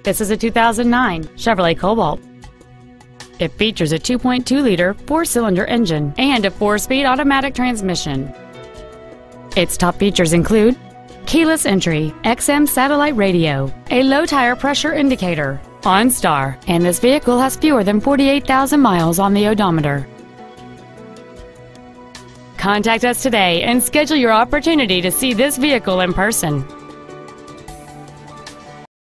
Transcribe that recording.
This is a 2009 Chevrolet Cobalt. It features a 2.2-liter four-cylinder engine and a 4-speed automatic transmission. Its top features include keyless entry, XM satellite radio, a low tire pressure indicator, OnStar, and this vehicle has fewer than 48,000 miles on the odometer. Contact us today and schedule your opportunity to see this vehicle in person.